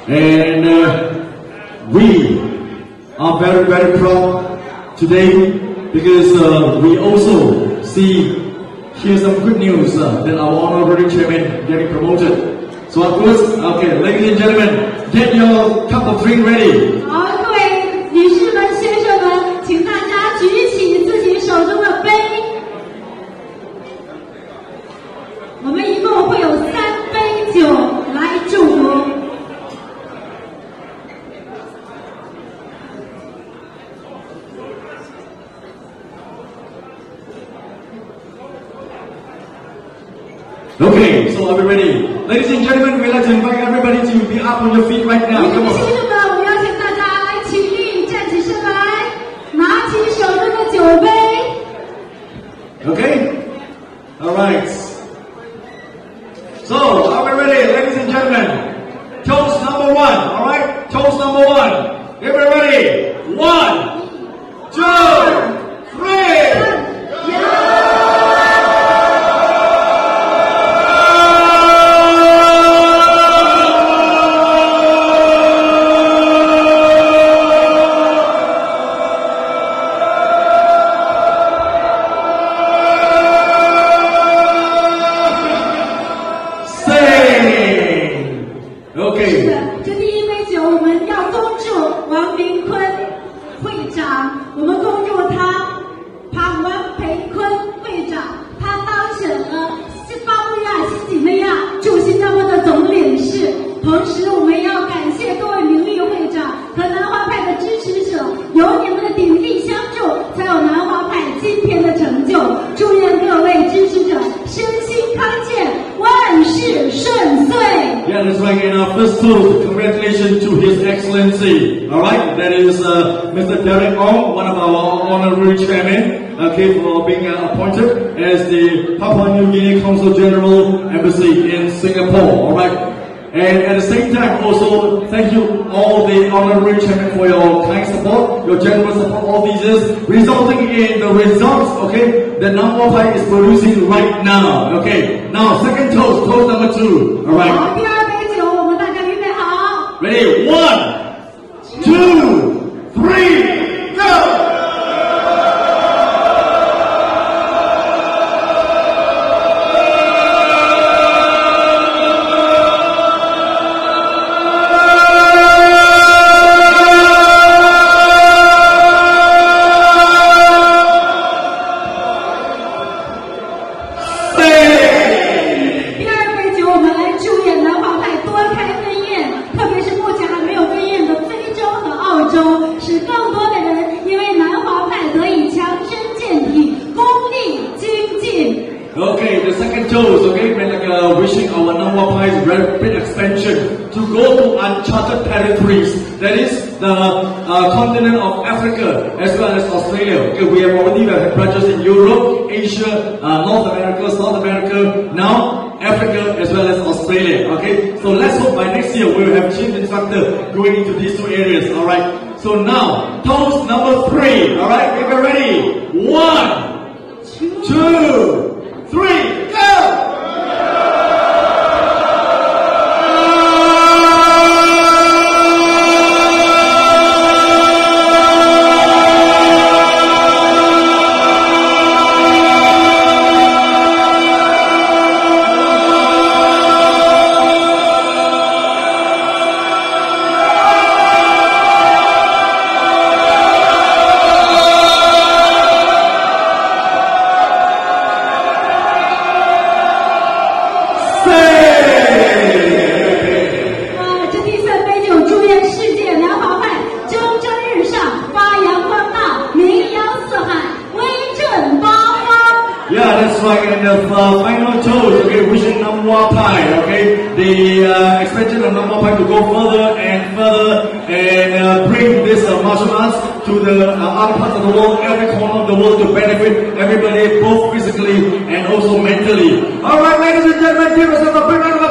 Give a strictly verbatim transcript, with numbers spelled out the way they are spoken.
And uh, we are very, very proud today because uh, we also see here some good news uh, that our honorary chairman getting promoted. So of course, okay, ladies and gentlemen, get your cup of drink ready. 好，各位女士们、先生们，请大家举起自己手中的杯。我们一共会有三杯酒来祝福。 Okay, so are we ready? Ladies and gentlemen, we'd like to invite everybody to be up on your feet right now. Come on. 先生们，我们邀请大家来起立，站起身来，拿起手中的酒杯。 Okay? Alright. So, are we ready, ladies and gentlemen? Toast number one, alright? Toast number one. Get ready. One, two, three. Okay. 这第一杯酒，我们要恭祝王明坤会长，我们恭祝他庞文培坤会长，他当选了西巴布亚新几内亚驻新加坡的总领事。同时，我们要感谢各位名誉会长和南华派的支持者，有你们的鼎力相助，才有南华派今天的成就。祝愿各位支持者身心康健，万事顺遂。 Yeah, that's right. And our first toast, congratulations to His Excellency. All right, that is uh, Mister Derek Ong, one of our honorary chairmen, okay, for being uh, appointed as the Papua New Guinea Consul General Embassy in Singapore. All right. And at the same time, also thank you all the honorary chairman for your kind support, your generous support all these years, resulting in the results, okay, that Nam Wah Pai is producing right now. Okay, now second toast, toast number two. All right. 好，第二杯酒，我们大家预备好。 Ready? One, two, three, go! Okay, the second toast, okay, we're like uh, wishing our Nam Wah Pai's rapid expansion to go to uncharted territories. That is the uh, continent of Africa as well as Australia. Okay, we have already had branches in Europe, Asia, uh, North America, South America, now Africa as well as Australia. Okay, so let's hope by next year we will have chief instructor going into these two areas. All right. So now toast number three. All right, get ready. One, two. Three, go! Yeah, that's right. And the uh, final toast, okay, wishing Nam Wah Pai, okay, the uh, expansion of Nam Wah Pai to go further and further and uh, bring this uh, martial arts to the uh, other parts of the world, every corner of the world, to benefit everybody, both physically and also mentally. All right, ladies and gentlemen, give us a big round of applause.